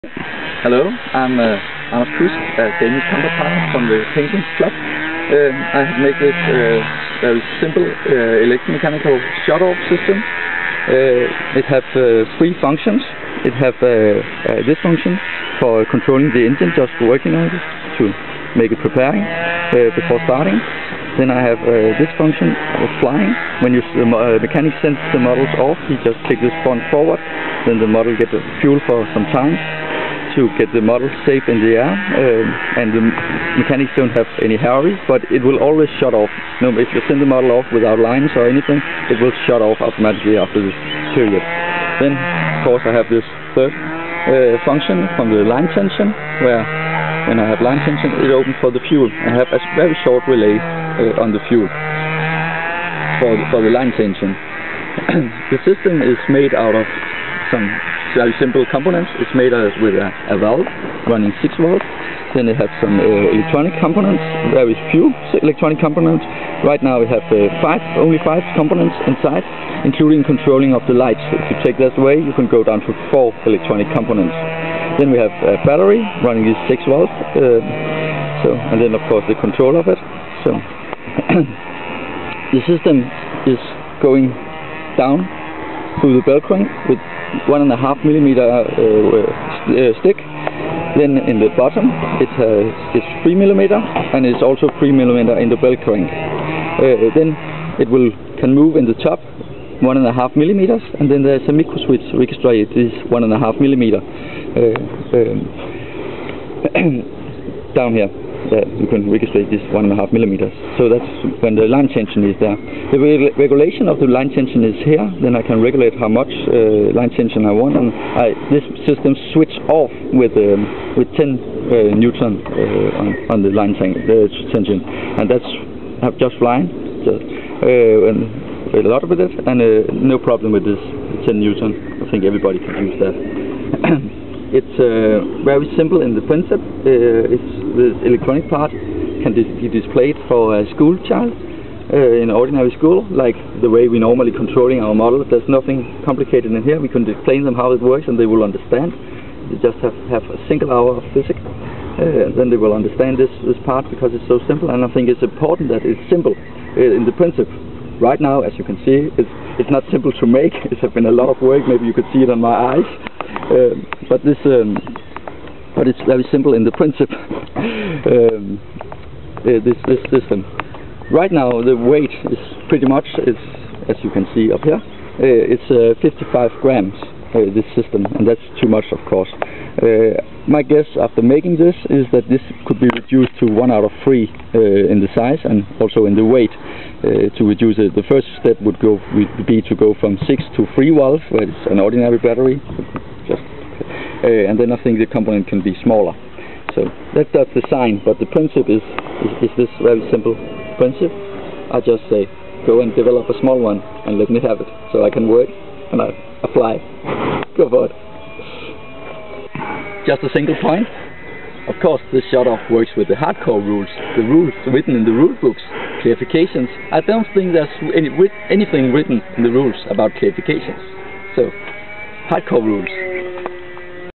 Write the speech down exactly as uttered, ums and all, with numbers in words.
Hello, I'm uh, Anders Kusk, a Danish counterpart from the Penguins Club. Um, I have made this uh, very simple uh, electromechanical shut-off system. Uh, it has uh, three functions. It has uh, uh, this function for controlling the engine, just working on it to make it preparing uh, before starting. Then I have uh, this function of flying. When you, the uh, mechanic sends the models off, he just kicks this button forward. Then the model gets fuel for some time to get the model safe in the air, um, and the mechanics don't have any hurry, but it will always shut off. No, if you send the model off without lines or anything, it will shut off automatically after this period. Then, of course, I have this third uh, function from the line tension, where when I have line tension, it opens for the fuel. I have a very short relay uh, on the fuel for the, for the line tension. The system is made out of some very simple components. It's made uh, with a, a valve running six volts. Then it has some uh, electronic components, very few electronic components. Right now we have uh, five, only five components inside, including controlling of the lights. If you take that away, you can go down to four electronic components. Then we have a battery running these six volts. Uh, so, and then of course the control of it. So the system is going down through the bell crank with one and a half millimeter uh, uh, stick. Then in the bottom it has it's three millimeter, and it's also three millimeter in the bell crank. Uh, then it will can move in the top one and a half millimeters, and then there's a micro switch register. It is one and a half millimeter uh, um, down here. That you can register this one and a half millimeters. So that's when the line tension is there. The re regulation of the line tension is here. Then I can regulate how much uh, line tension I want, and I, this system switch off with um, with ten uh, newton uh, on, on the line ten the tension, and that's have just flying, just, uh, and a lot with it, and uh, no problem with this ten newton. I think everybody can use that. It's uh, very simple in the principle. Uh, it's the electronic part can dis be displayed for a school child uh, in ordinary school, like the way we normally controlling our model. There's nothing complicated in here. We can explain them how it works, and they will understand. You just have have a single hour of physics, uh, then they will understand this this part because it's so simple. And I think it's important that it's simple uh, in the principle. Right now, as you can see, it's it's not simple to make. It's been a lot of work. Maybe you could see it on my eyes. Uh, but this, um, but it's very simple in the principle. um, uh, this this system. Right now, the weight is pretty much is, as you can see up here. Uh, it's uh, fifty-five grams. Uh, this system, and that's too much, of course. Uh, my guess after making this is that this could be reduced to one out of three uh, in the size and also in the weight. Uh, to reduce it, the first step would go would be to go from six to three valve, where it's an ordinary battery. Just, uh, and then I think the component can be smaller. So that, that's the sign, but the principle is, is, is this very simple principle. I just say, go and develop a small one and let me have it, so I can work and I, I fly. Go for it. Just a single point. Of course, this shut-off works with the hardcore rules, the rules written in the rule books, clarifications. I don't think there's any, anything written in the rules about clarifications. So, hardcore rules.